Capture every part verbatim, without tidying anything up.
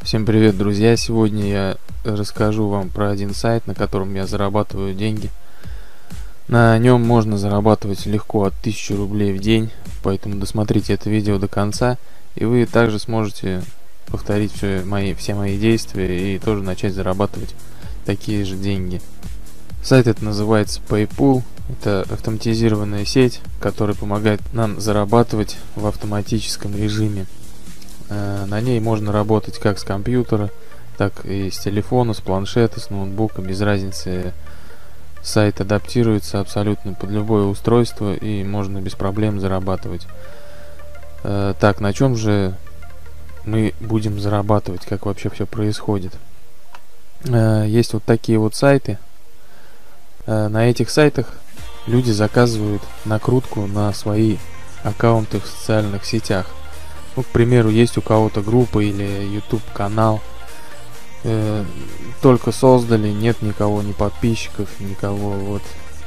Всем привет, друзья! Сегодня я расскажу вам про один сайт, на котором я зарабатываю деньги. На нем можно зарабатывать легко от тысячи рублей в день, поэтому досмотрите это видео до конца, и вы также сможете повторить все мои, все мои действия и тоже начать зарабатывать такие же деньги. Сайт этот называется PayPool. Это автоматизированная сеть, которая помогает нам зарабатывать в автоматическом режиме. На ней можно работать как с компьютера, так и с телефона, с планшета, с ноутбука, без разницы. Сайт адаптируется абсолютно под любое устройство и можно без проблем зарабатывать. Так, на чем же мы будем зарабатывать, как вообще все происходит? Есть вот такие вот сайты. На этих сайтах люди заказывают накрутку на свои аккаунты в социальных сетях. Ну, к примеру, есть у кого-то группа или YouTube канал, э, только создали, нет никого, ни подписчиков, никого, вот,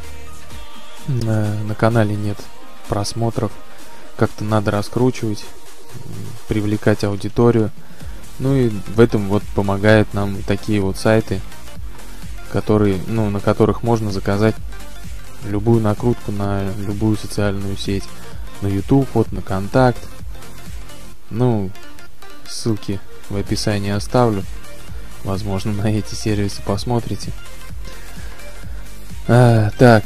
э, на канале нет просмотров, как-то надо раскручивать, привлекать аудиторию. Ну и в этом вот помогают нам такие вот сайты, которые, ну, на которых можно заказать любую накрутку на любую социальную сеть, на YouTube, вот, на Контакт. Ну, ссылки в описании оставлю. Возможно, на эти сервисы посмотрите. А, так.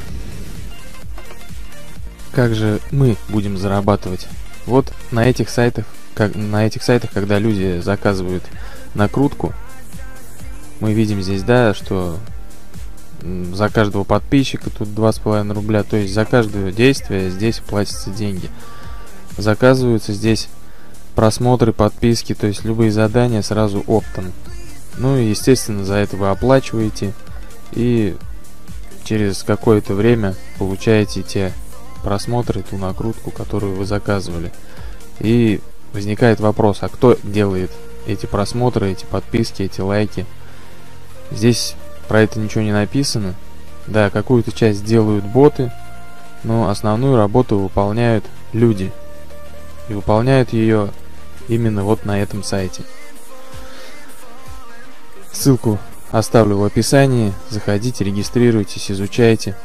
Как же мы будем зарабатывать? Вот на этих сайтах, как, на этих сайтах, когда люди заказывают накрутку, мы видим здесь, да, что за каждого подписчика тут два с половиной рубля. То есть за каждое действие здесь платятся деньги. Заказываются здесь просмотры, подписки, то есть любые задания сразу оптом. Ну и естественно за это вы оплачиваете и через какое-то время получаете те просмотры, ту накрутку, которую вы заказывали. И возникает вопрос, а кто делает эти просмотры, эти подписки, эти лайки? Здесь про это ничего не написано. Да, какую-то часть делают боты, но основную работу выполняют люди. И выполняют ее именно вот на этом сайте. Ссылку оставлю в описании. Заходите, регистрируйтесь, изучайте.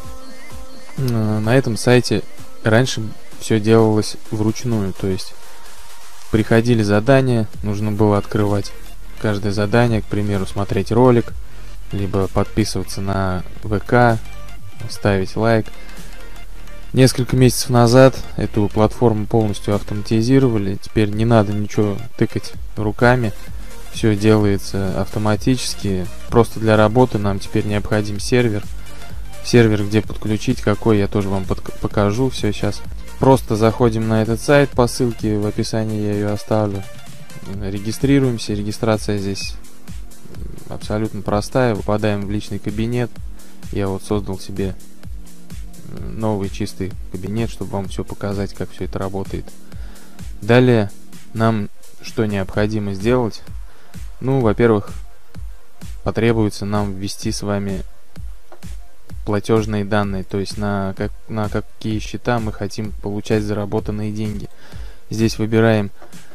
На этом сайте раньше все делалось вручную, то есть приходили задания, нужно было открывать каждое задание, к примеру, смотреть ролик, либо подписываться на ВК, ставить лайк. Несколько месяцев назад эту платформу полностью автоматизировали. Теперь не надо ничего тыкать руками. Все делается автоматически. Просто для работы нам теперь необходим сервер. Сервер, где подключить, какой, я тоже вам покажу все сейчас. Просто заходим на этот сайт по ссылке в описании, я ее оставлю. Регистрируемся. Регистрация здесь абсолютно простая. Попадаем в личный кабинет. Я вот создал себе новый чистый кабинет, чтобы вам все показать, как все это работает. Далее нам что необходимо сделать? Ну, во-первых, потребуется нам ввести с вами платежные данные, то есть на, как, на какие счета мы хотим получать заработанные деньги. Здесь выбираем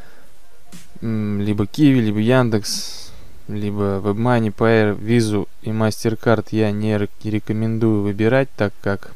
либо Киви, либо Яндекс, либо WebMoney, Payeer, Visa и MasterCard я не рекомендую выбирать, так как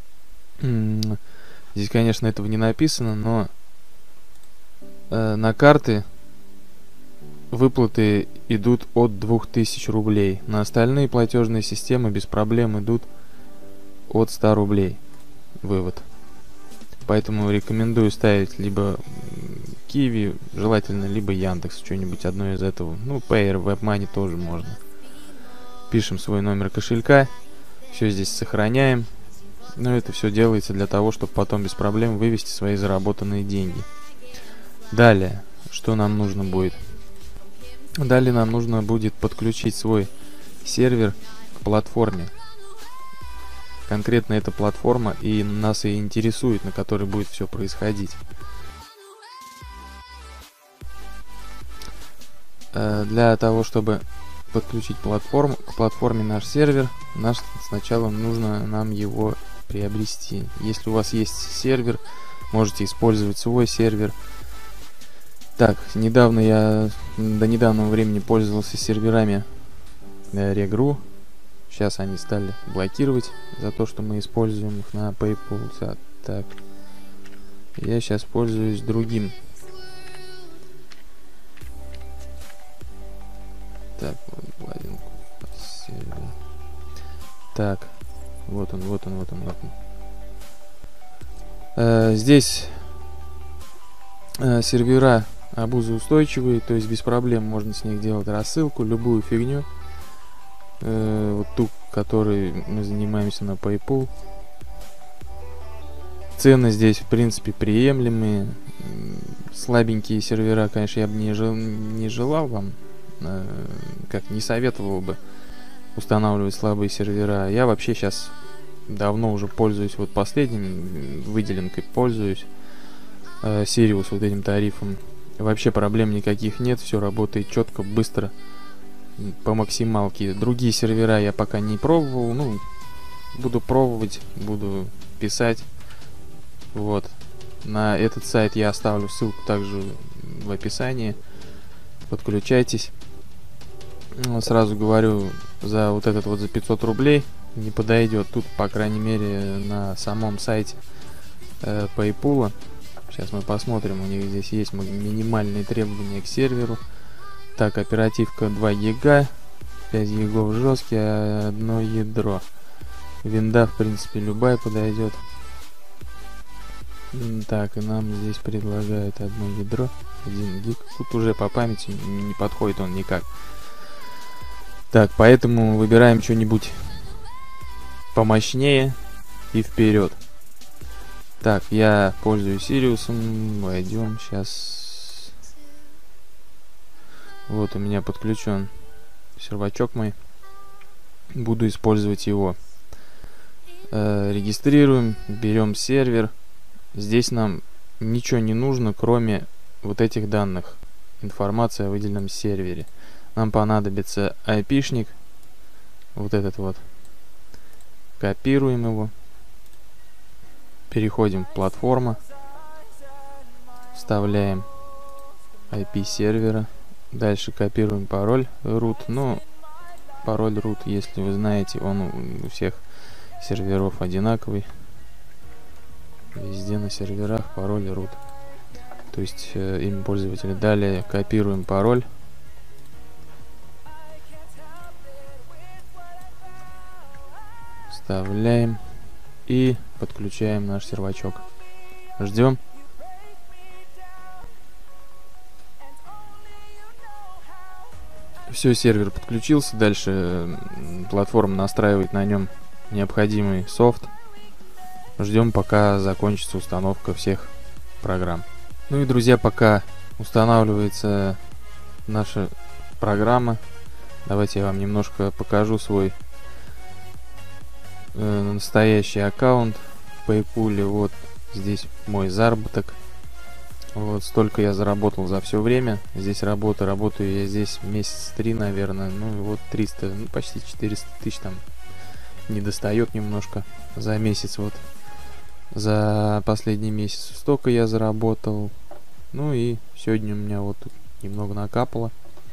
здесь, конечно, этого не написано, но э, на карты выплаты идут от двух тысяч рублей. На остальные платежные системы без проблем идут от ста рублей вывод. Поэтому рекомендую ставить либо Киви, желательно, либо Яндекс, что-нибудь одно из этого. Ну, Payeer, WebMoney тоже можно. Пишем свой номер кошелька, все здесь сохраняем. Но это все делается для того, чтобы потом без проблем вывести свои заработанные деньги. Далее, что нам нужно будет? Далее нам нужно будет подключить свой сервер к платформе. Конкретно эта платформа и нас и интересует, на которой будет все происходить. Для того, чтобы подключить платформу к платформе наш сервер, наш сначала нужно нам его приобрести. Если у вас есть сервер, можете использовать свой сервер. Так, недавно я до недавнего времени пользовался серверами Regru. Сейчас они стали блокировать за то, что мы используем их на PayPal. Так, я сейчас пользуюсь другим. Так, вот один сервер. Так, вот он, вот он, вот он, вот он. Э, здесь э, сервера обузоустойчивые, то есть без проблем можно с них делать рассылку, любую фигню. Э, вот ту, которой мы занимаемся на PayPal. Цены здесь в принципе приемлемые. Слабенькие сервера, конечно, я бы не, жел, не желал вам, э, как не советовал бы устанавливать слабые сервера. Я вообще сейчас давно уже пользуюсь вот последним выделенкой, пользуюсь э, Sirius вот этим тарифом. Вообще проблем никаких нет, все работает четко, быстро, по максималке. Другие сервера я пока не пробовал, ну, буду пробовать, буду писать. Вот. На этот сайт я оставлю ссылку также в описании. Подключайтесь. Ну, сразу говорю, за вот этот вот за пятьсот рублей не подойдет. Тут, по крайней мере, на самом сайте э, PayPal. Сейчас мы посмотрим, у них здесь есть минимальные требования к серверу. Так, оперативка два гига, пять гигов жесткий, одно ядро. Винда, в принципе, любая подойдет. Так, и нам здесь предлагают одно ядро, один гиг. Тут уже по памяти не подходит он никак. Так, поэтому выбираем что-нибудь помощнее и вперед. Так, я пользуюсь Сириусом. Войдем сейчас. Вот у меня подключен сервачок мой. Буду использовать его. Э, регистрируем, берем сервер. Здесь нам ничего не нужно, кроме вот этих данных. Информация о выделенном сервере. Нам понадобится айпишник. Вот этот вот. Копируем его. Переходим в платформу. Вставляем ай пи сервера. Дальше копируем пароль root. Ну, пароль root, если вы знаете, он у всех серверов одинаковый. Везде на серверах пароль root. То есть э, имя пользователя. Далее копируем пароль. Вставляем. И подключаем наш сервачок. Ждем. Все, сервер подключился. Дальше платформа настраивает на нем необходимый софт. Ждем, пока закончится установка всех программ. Ну и, друзья, пока устанавливается наша программа, давайте я вам немножко покажу свой э, настоящий аккаунт в PayPal. Вот здесь мой заработок. Вот столько я заработал за все время. Здесь работа, работаю я здесь месяц три, наверное. Ну и вот триста, ну почти четыреста тысяч там не достает немножко за месяц. Вот за последний месяц столько я заработал. Ну и сегодня у меня вот тут немного накапало.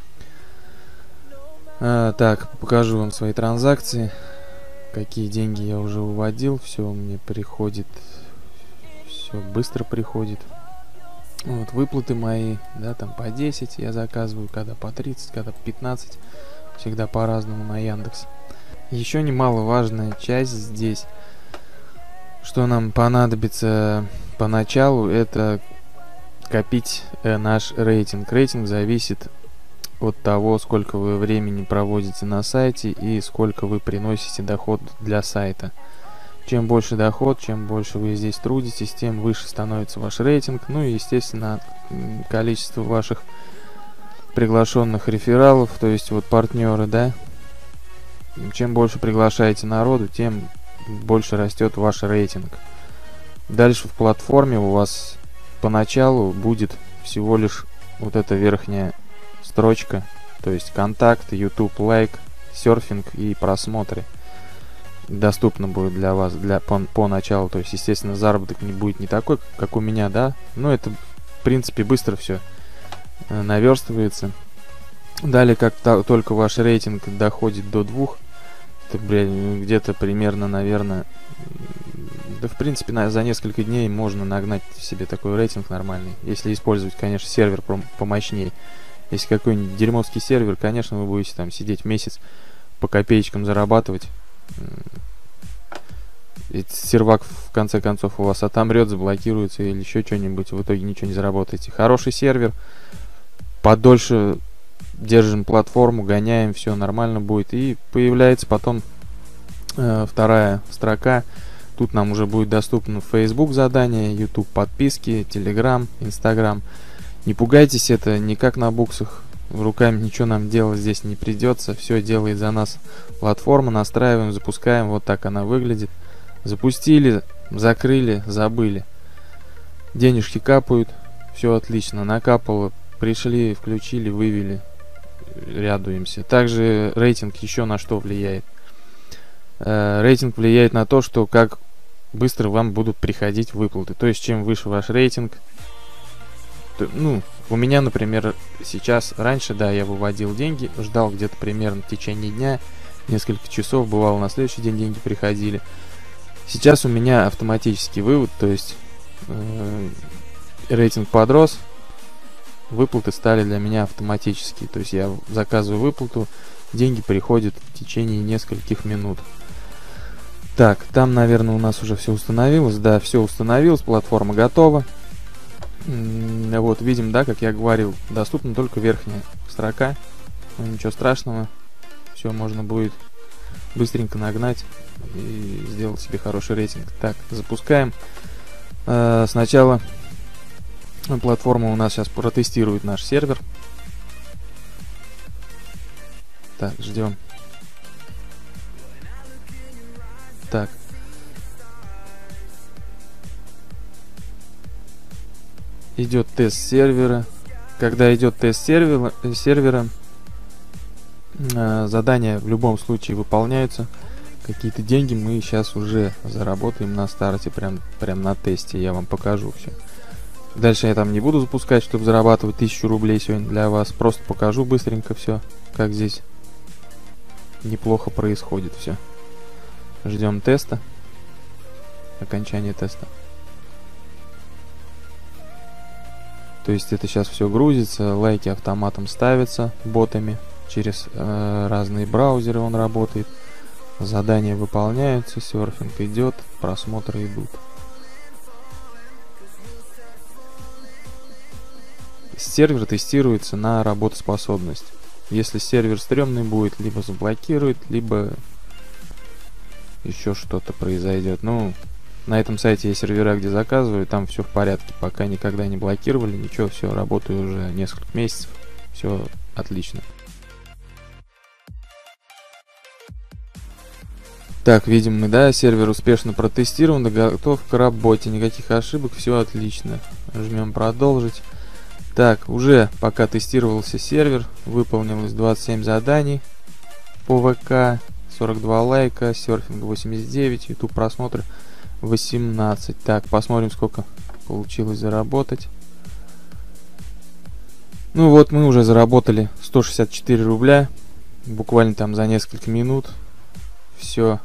А, так, покажу вам свои транзакции. Какие деньги я уже выводил. Все мне приходит. Все быстро приходит. Вот выплаты мои, да, там по десять я заказываю, когда по тридцать, когда по пятнадцать. Всегда по-разному на Яндекс. Еще немаловажная часть здесь, что нам понадобится поначалу, это копить э, наш рейтинг. Рейтинг зависит от того, сколько вы времени проводите на сайте и сколько вы приносите доход для сайта. Чем больше доход, чем больше вы здесь трудитесь, тем выше становится ваш рейтинг. Ну и, естественно, количество ваших приглашенных рефералов, то есть вот партнеры, да. Чем больше приглашаете народу, тем больше растет ваш рейтинг. Дальше в платформе у вас поначалу будет всего лишь вот эта верхняя строчка, то есть контакт, YouTube, лайк, серфинг и просмотры. Доступно будет для вас для по, по началу. То есть, естественно, заработок не будет не такой, как у меня, да. Но это, в принципе, быстро все э, наверстывается. Далее, как только ваш рейтинг доходит до двух, это, блядь, где-то примерно, наверное, да, в принципе, на, за несколько дней можно нагнать себе такой рейтинг нормальный. Если использовать, конечно, сервер помощнее. Если какой-нибудь дерьмовский сервер, конечно, вы будете там сидеть месяц по копеечкам зарабатывать. Ведь сервак, в конце концов, у вас отомрет, заблокируется или еще что-нибудь. В итоге ничего не заработаете. Хороший сервер. Подольше держим платформу, гоняем, все нормально будет. И появляется потом э, вторая строка. Тут нам уже будет доступно Facebook задание, YouTube подписки, Telegram, Instagram. Не пугайтесь, это не как на буксах. Руками ничего нам делать здесь не придется. Все делает за нас платформа. Настраиваем, запускаем. Вот так она выглядит. Запустили, закрыли, забыли. Денежки капают. Все отлично. Накапало. Пришли, включили, вывели. Радуемся. Также рейтинг еще на что влияет. Э, рейтинг влияет на то, что как быстро вам будут приходить выплаты. То есть, чем выше ваш рейтинг, то, ну, у меня, например, сейчас, раньше, да, я выводил деньги, ждал где-то примерно в течение дня, несколько часов, бывало, на следующий день деньги приходили. Сейчас у меня автоматический вывод, то есть э, рейтинг подрос, выплаты стали для меня автоматические. То есть я заказываю выплату, деньги приходят в течение нескольких минут. Так, там, наверное, у нас уже все установилось. Да, все установилось, платформа готова. Вот, видим, да, как я говорил, доступна только верхняя строка. Ну, ничего страшного. Все можно будет быстренько нагнать и сделать себе хороший рейтинг. Так, запускаем. Э, сначала платформа у нас сейчас протестирует наш сервер. Так, ждем. Так. Идет тест сервера. Когда идет тест сервера, сервера э, задания в любом случае выполняются. Какие-то деньги мы сейчас уже заработаем на старте, прям, прям на тесте. Я вам покажу все. Дальше я там не буду запускать, чтобы зарабатывать тысячу рублей сегодня для вас. Просто покажу быстренько все, как здесь неплохо происходит все. Ждем теста. Окончание теста. То есть это сейчас все грузится, лайки автоматом ставятся ботами. Через э, разные браузеры он работает. Задания выполняются, серфинг идет, просмотры идут. Сервер тестируется на работоспособность. Если сервер стрёмный будет, либо заблокирует, либо еще что-то произойдет. Ну, на этом сайте есть сервера, где заказываю, там все в порядке. Пока никогда не блокировали, ничего, все, работаю уже несколько месяцев. Все отлично. Так, видим мы, да, сервер успешно протестирован, готов к работе, никаких ошибок, все отлично. Жмем продолжить. Так, уже пока тестировался сервер, выполнилось двадцать семь заданий по ВК, сорок два лайка, серфинг восемьдесят девять, YouTube просмотры восемнадцать. Так, посмотрим, сколько получилось заработать. Ну вот, мы уже заработали сто шестьдесят четыре рубля, буквально там за несколько минут. Все.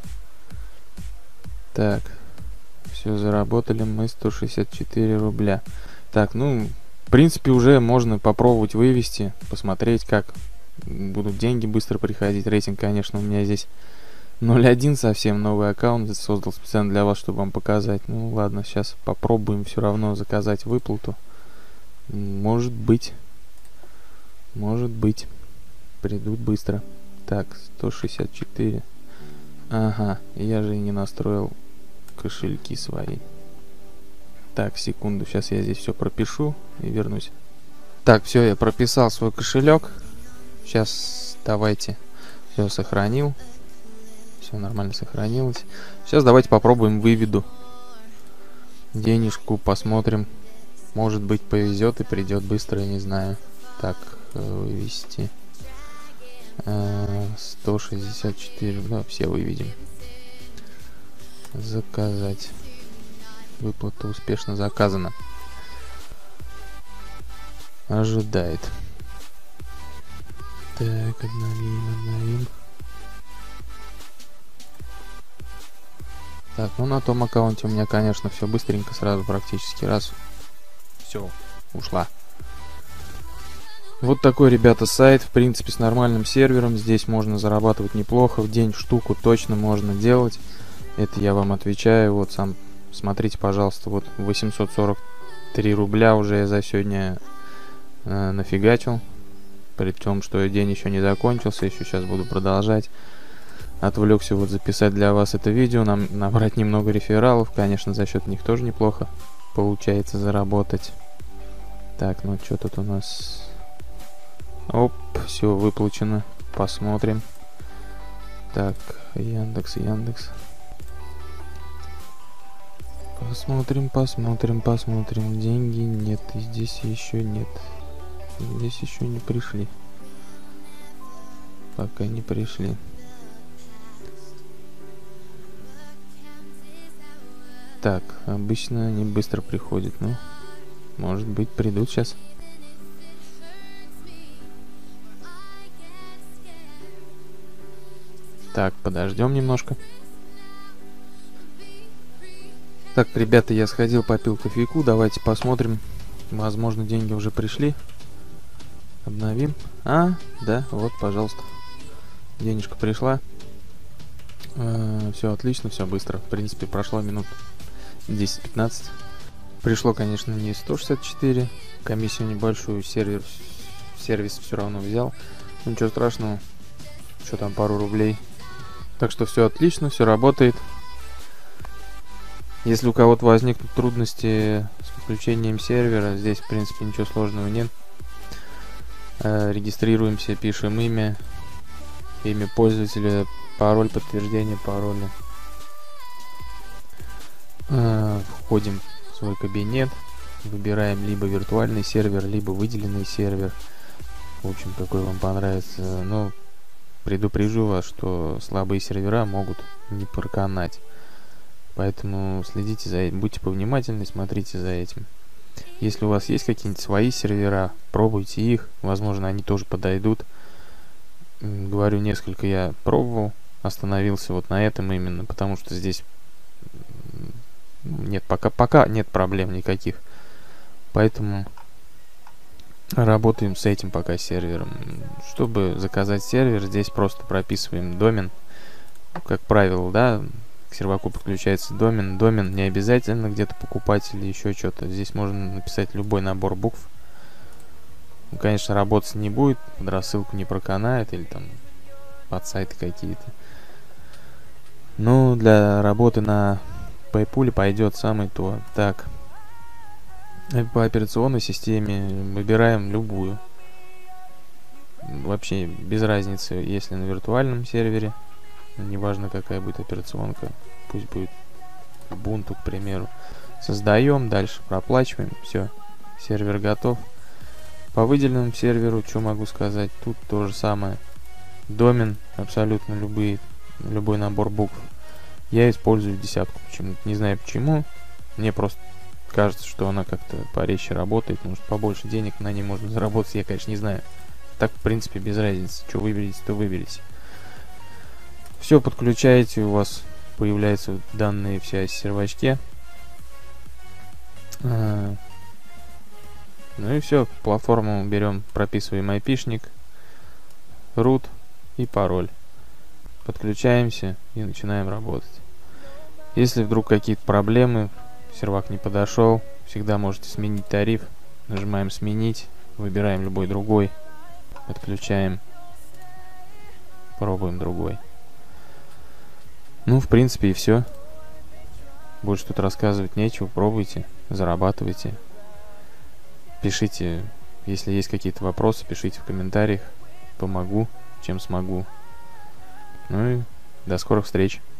Так, все, заработали мы сто шестьдесят четыре рубля. Так, ну, в принципе, уже можно попробовать вывести, посмотреть, как будут деньги быстро приходить. Рейтинг, конечно, у меня здесь ноль один совсем, новый аккаунт создал специально для вас, чтобы вам показать. Ну, ладно, сейчас попробуем все равно заказать выплату. Может быть, может быть, придут быстро. Так, сто шестьдесят четыре. Ага, я же и не настроил кошельки свои. Так, секунду, сейчас я здесь все пропишу и вернусь. Так, все, я прописал свой кошелек. Сейчас давайте. Все сохранил. Все нормально сохранилось. Сейчас давайте попробуем выведу денежку, посмотрим. Может быть, повезет и придет быстро, я не знаю. Так, вывести. сто шестьдесят четыре, да, все выведем. Заказать. Выплата успешно заказана. ожидает. Так, обновим, обновим. Так, ну на том аккаунте у меня, конечно, все быстренько, сразу практически раз. Все, ушла. Вот такой, ребята, сайт, в принципе, с нормальным сервером. Здесь можно зарабатывать неплохо, в день штуку точно можно делать. Это я вам отвечаю. Вот сам, смотрите, пожалуйста, вот восемьсот сорок три рубля уже я за сегодня э, нафигачил. При том, что день еще не закончился, еще сейчас буду продолжать. Отвлекся вот записать для вас это видео, нам набрать немного рефералов. Конечно, за счет них тоже неплохо получается заработать. Так, ну что тут у нас... Оп, все выплачено. Посмотрим. Так, Яндекс, Яндекс. Посмотрим, посмотрим, посмотрим. Деньги нет, и здесь еще нет. Здесь еще не пришли. Пока не пришли. Так, обычно они быстро приходят, ну, может быть, придут сейчас. Так, подождем немножко. Так, ребята, я сходил, попил кофейку. Давайте посмотрим. Возможно, деньги уже пришли. Обновим. А, да, вот, пожалуйста. Денежка пришла. Э, все отлично, все быстро. В принципе, прошло минут десять-пятнадцать. Пришло, конечно, не сто шестьдесят четыре. Комиссию небольшую сервер, сервис все равно взял. Ну, ничего страшного. Что там, пару рублей. Так что все отлично, все работает. Если у кого-то возникнут трудности с подключением сервера, здесь, в принципе, ничего сложного нет. Э, регистрируемся, пишем имя, имя пользователя, пароль, подтверждение пароля. Э, входим в свой кабинет, выбираем либо виртуальный сервер, либо выделенный сервер. В общем, какой вам понравится. Но предупрежу вас, что слабые сервера могут не проканать. Поэтому следите за этим, будьте повнимательны, смотрите за этим. Если у вас есть какие-нибудь свои сервера, пробуйте их, возможно, они тоже подойдут. Говорю, несколько я пробовал, остановился вот на этом именно, потому что здесь нет, пока, пока нет проблем никаких. Поэтому работаем с этим пока сервером. Чтобы заказать сервер, здесь просто прописываем домен. Как правило, да, к серваку подключается домен. Домен не обязательно где-то покупать или еще что-то. Здесь можно написать любой набор букв. Ну, конечно, работать не будет, под рассылку не проканает или там под сайты какие-то. Но для работы на PayPal пойдет самое то. Так, по операционной системе выбираем любую. Вообще без разницы, если на виртуальном сервере. Неважно, какая будет операционка. Пусть будет Ubuntu, к примеру. Создаем, дальше проплачиваем. Все, сервер готов. По выделенному серверу, что могу сказать? Тут то же самое. Домен, абсолютно любые, любой набор букв. Я использую десятку почему-то. Не знаю почему. Мне просто кажется, что она как-то порезче работает. Может, побольше денег на ней можно заработать. Я, конечно, не знаю. Так, в принципе, без разницы. Что выберете, то выберите. Все подключаете, у вас появляются данные все о сервачке. А, ну и все, платформу берем, прописываем айпишник, root и пароль. Подключаемся и начинаем работать. Если вдруг какие-то проблемы, сервак не подошел, всегда можете сменить тариф. Нажимаем сменить, выбираем любой другой, подключаем, пробуем другой. Ну, в принципе, и все. Больше тут рассказывать нечего. Пробуйте, зарабатывайте. Пишите, если есть какие-то вопросы, пишите в комментариях. Помогу, чем смогу. Ну и до скорых встреч.